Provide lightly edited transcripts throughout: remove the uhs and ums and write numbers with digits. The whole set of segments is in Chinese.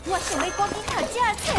我想要赶紧读这册。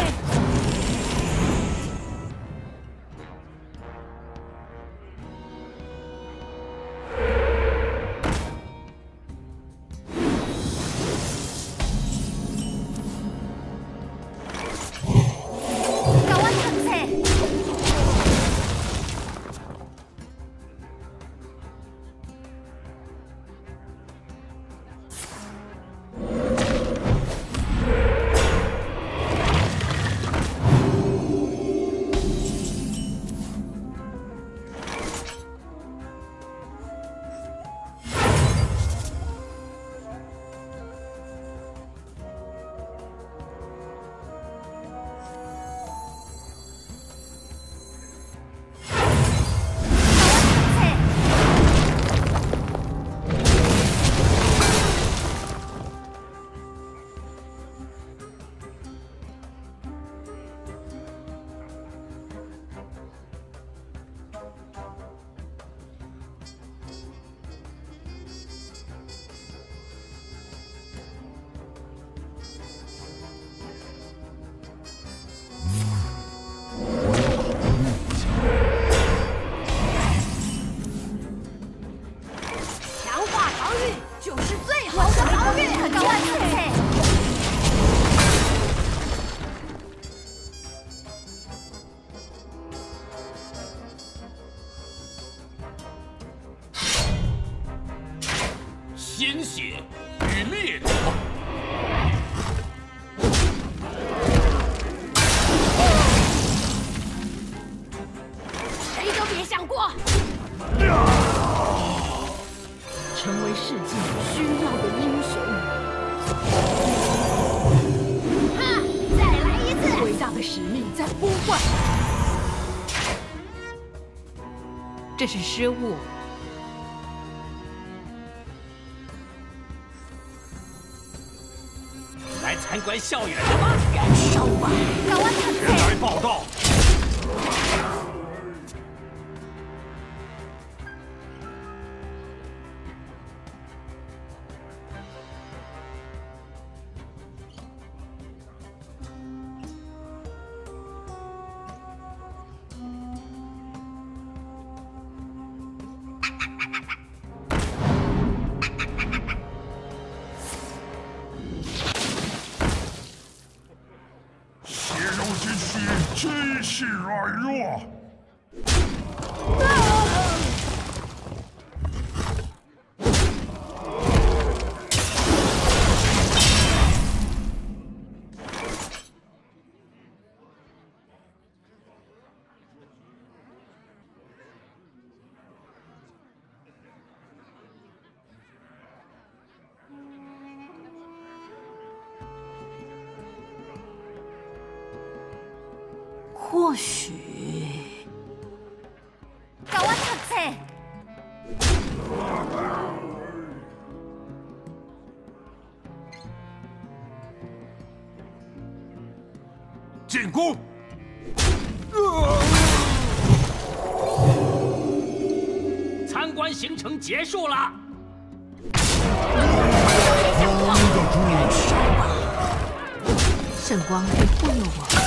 鲜血与烈火， 谁都别想过成为世界需要的英雄。 哈！再来一次！ 伟大的使命在呼唤。这是失误。 来参观校园了吗？ 燃烧吧！ 前来报道。 机器软弱。 或许， 教我读册。 进攻！参观行程结束了。 圣光会护佑我。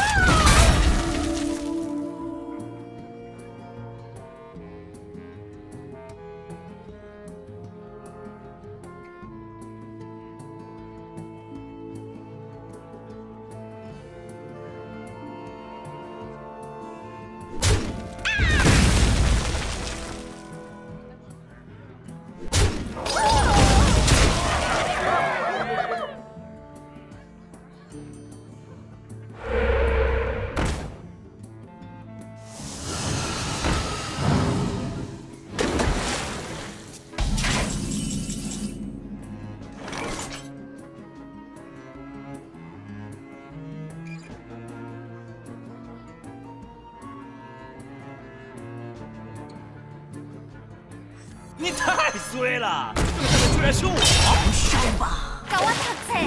你太衰了！这个居然是我！ 燃烧吧！ 教我读册。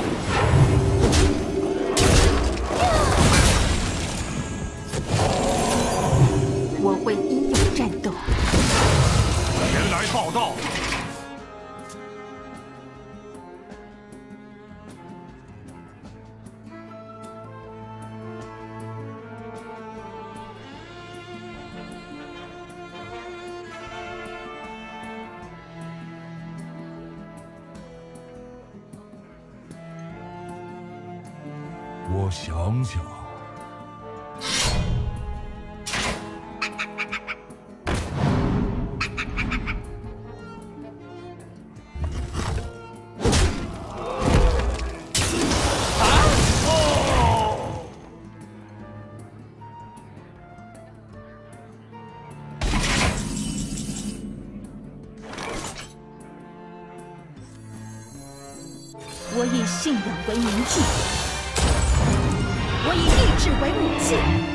我会英勇战斗。 前来报道。 我想想。 我以信仰为明镜，我以意志为武器。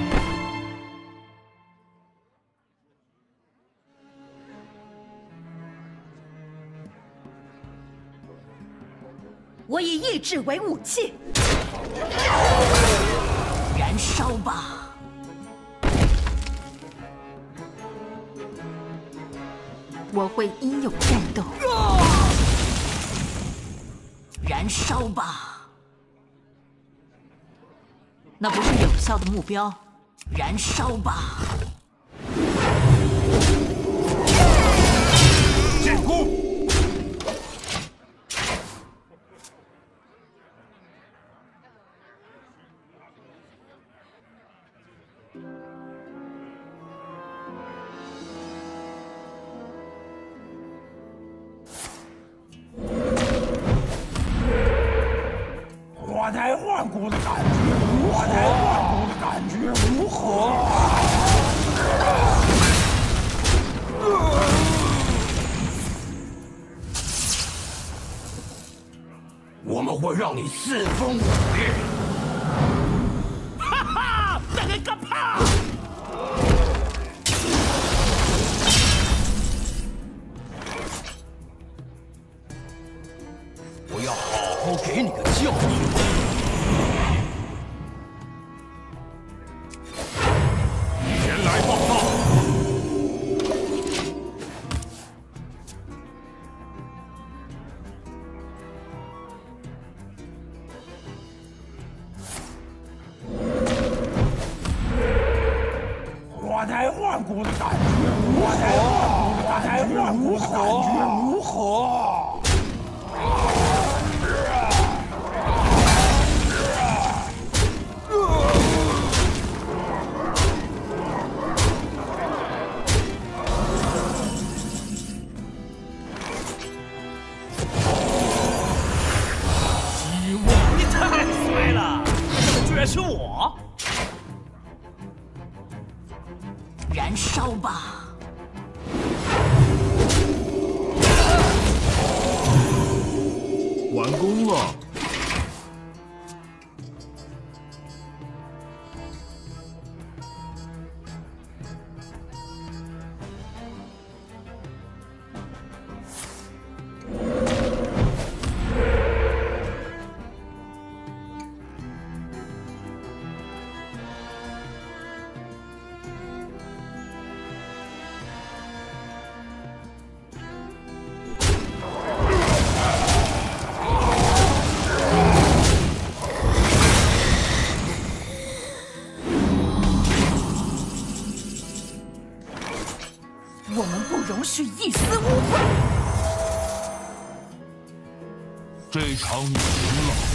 我以意志为武器，燃烧吧！我会英勇战斗。 燃烧吧！那不是有效的目标。燃烧吧！ 进攻！ 脱胎换骨的感觉，脱胎换骨的感觉如何？我们会让你四分五裂！ 哈哈，那个可怕！ 我要好好给你个教训！ 前来报告！ 脱胎换骨的感觉如何？脱胎换骨的感觉如何？ 你太衰了，这个居然是我！ 燃烧吧！ 完工了。 我们不容许一丝污秽。 这场你赢了。